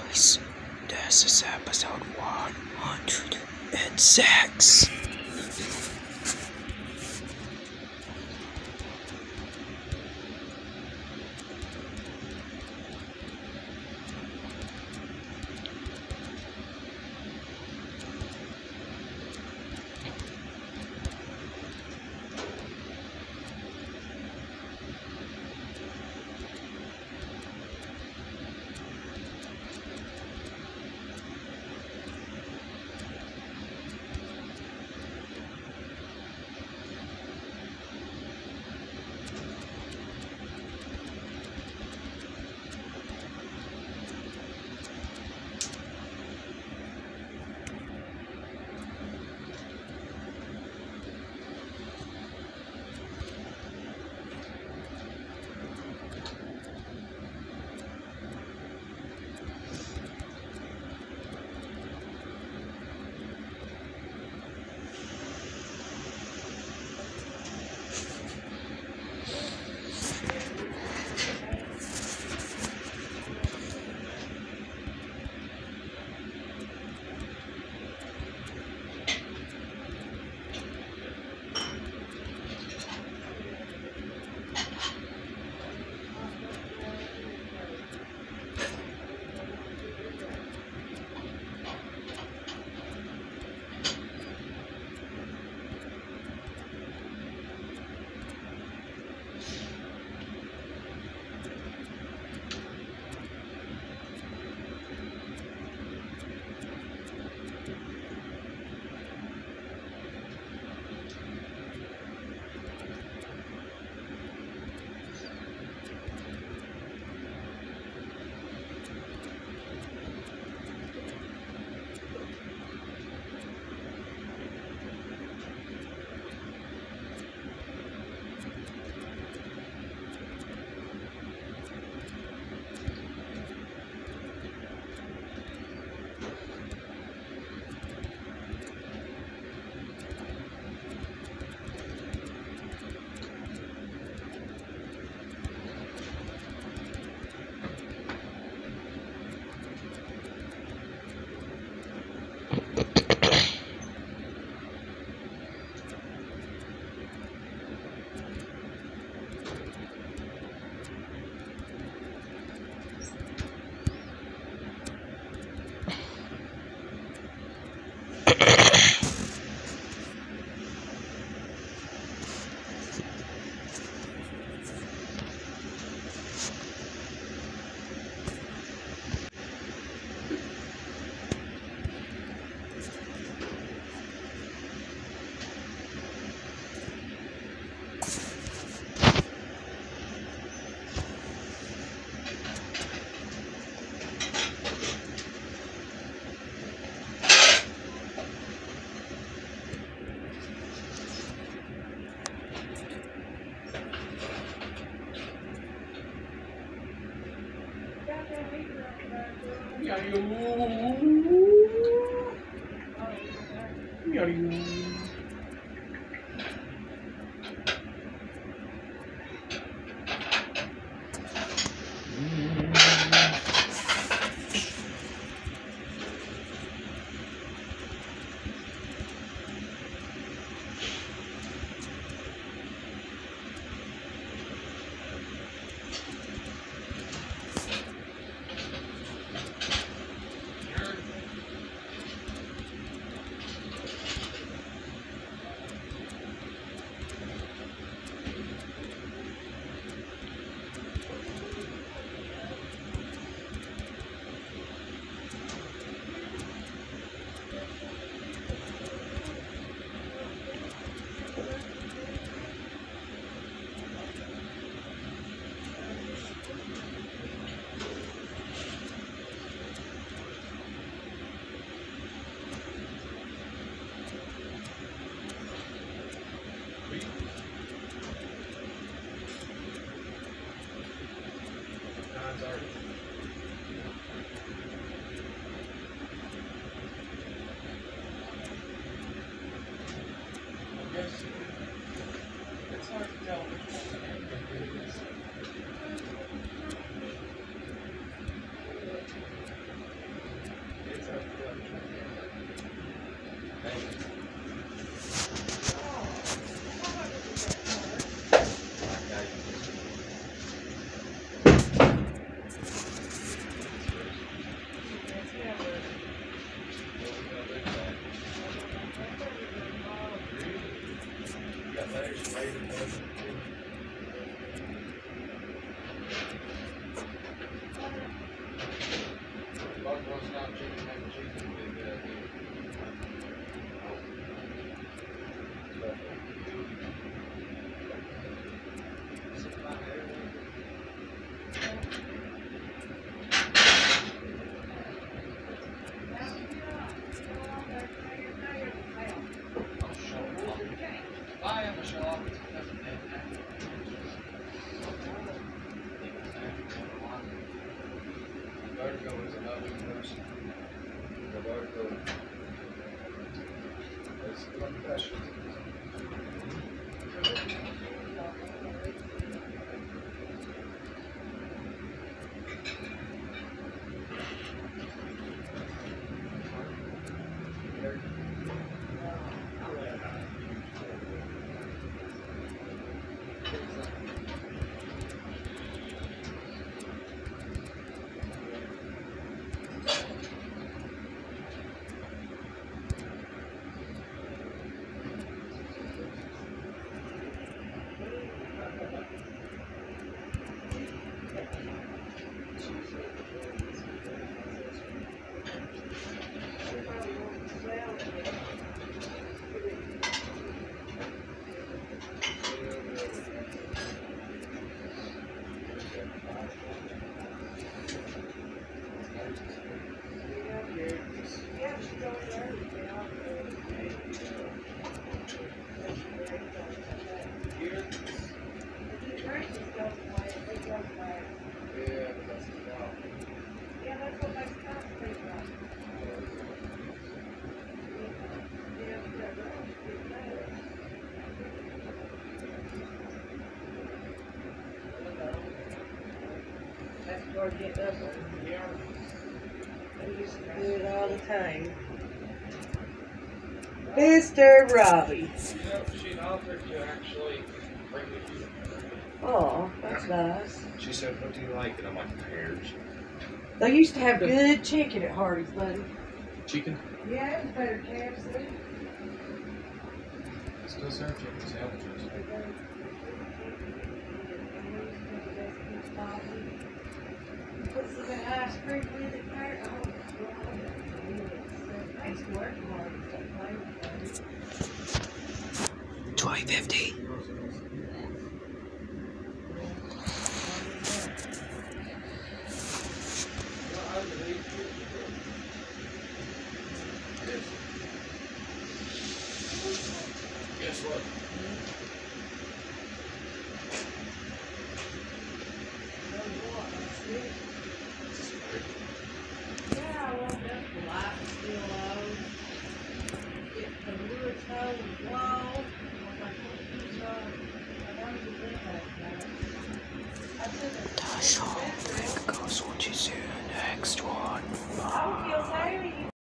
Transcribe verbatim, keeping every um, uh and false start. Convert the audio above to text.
guys, this is episode one hundred six. Vertigo is another person. The vertigo is confession. Or get up on yeah. I used to do it all the time. Mister Robbie. You know, she offered to actually bring me food. Oh, that's nice. She said, "What do you like?" And I'm like, "Pears." They used to have good chicken at Hardee's, buddy. Chicken? Yeah, it was better than K F C. Still serve chicken sandwiches. Put some ice cream with it, Kurt. Oh, I used to work hard and stuff. Twenty fifty. Guess what? Yeah, I woke up, the light was still low. Get the wood toe and wall. I'm like, what is wrong? I wanted to live last night. I took a That's all. Goes what you see in the next one. I would feel tired.